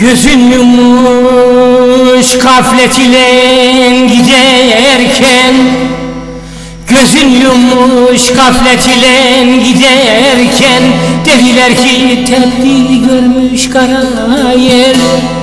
Gözün yumuş gaflet ile giderken, gözün yumuş gaflet ile giderken, dediler ki tebdil görmüş kara yer.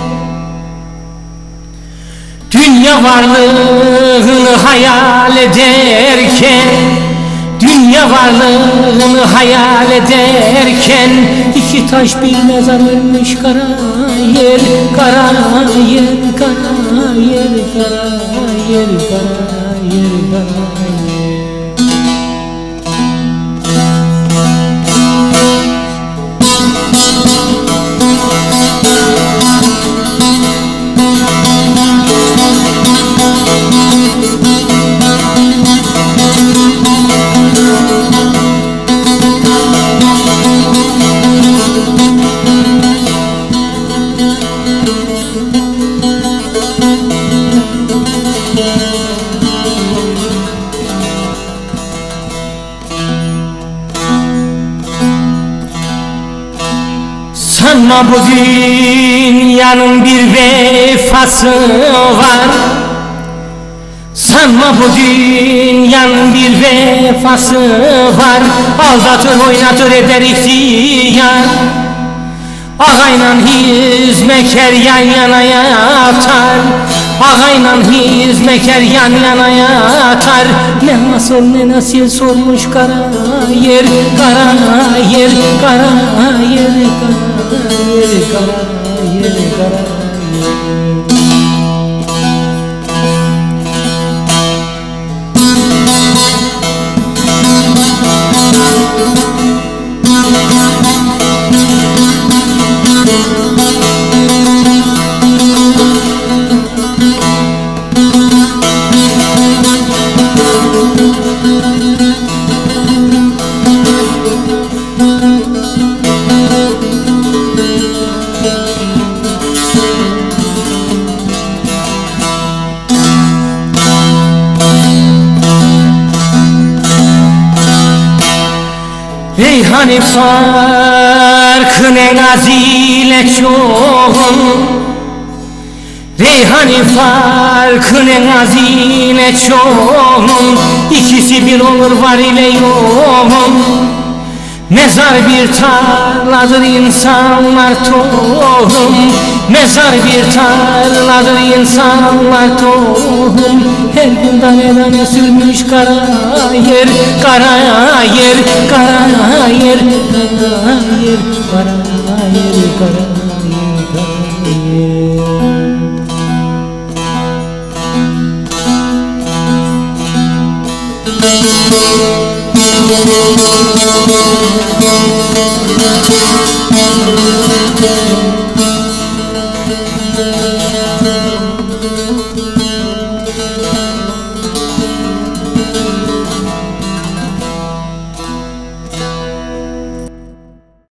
Dünya varlığını hayal ederken, dünya varlığını hayal ederken, iki taş bir mezar ölmüş kara yer, kara yer, kara yer, kara yer, kara yer, kara yer. Sanma bu dünyanın bir vefası var, sanma bu dünyanın bir vefası var. Aldatır oynatır eder ihtiyar, ağayla hizmetkar yan yana yatar, ağayla hizmetkar yan yana yatar. Ne nasıl ne nasıl sormuş kara yer, kara yer, kara yer, kara yer, kara yer, kara yer. Reyhani farkın en azile çoğun, Reyhani farkın en azile çoğun, İkisi bir olur var ile yoğun. Mezar bir tarladır insanlar tohum, mezar bir tarladır insanlar tohum. Her gün tane tane sürmüş kara yer, kara yer, kara yer, kara yer, kara yer, kara yer, kara yer.